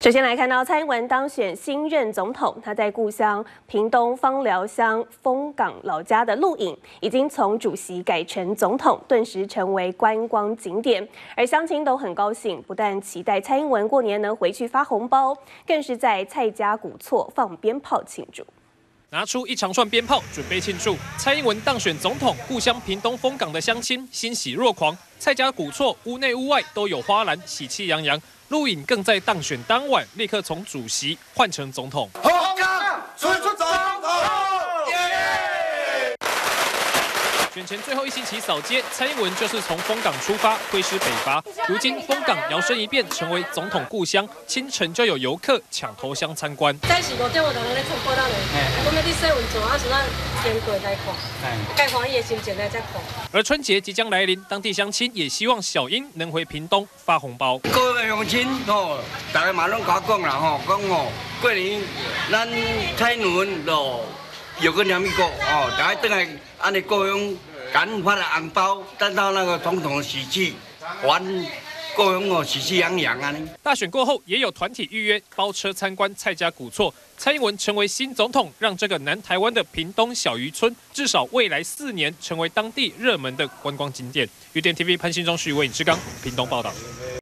首先来看到蔡英文当选新任总统，他在故乡屏东枋寮乡丰港老家的鹿影，已经从主席改成总统，顿时成为观光景点。而乡亲都很高兴，不但期待蔡英文过年能回去发红包，更是在蔡家古厝放鞭炮庆祝。 拿出一长串鞭炮准备庆祝，蔡英文当选总统，故乡屏东丰港的乡亲欣喜若狂，蔡家古厝屋内屋外都有花篮，喜气洋洋。鹿影更在当选当晚立刻从主席换成总统。 丰港出总统！ 选前最后一星期扫街，蔡英文就是从丰港出发，挥师北伐。如今丰港摇身一变，成为总统故乡，清晨就有游客抢头香参观。 早是5点有人咧冲过咱嘞，我们伫洗运做啊，是咱先过来看，该欢喜的心情来再看。 而春节即将来临，当地乡亲也希望小英能回屏东发红包。 各位乡亲吼，大家嘛拢甲我讲啦吼，讲吼过年咱蔡英文就有个两米高哦，大家等来安尼各乡赶发了红包，等到那个总统喜气，还各乡哦喜气洋洋啊！ 大选过后，也有团体预约包车参观蔡家古厝。蔡英文成为新总统，让这个南台湾的屏东小渔村，至少未来4年成为当地热门的观光景点。UDN TV 潘信忠、徐伟志刚，屏东报道。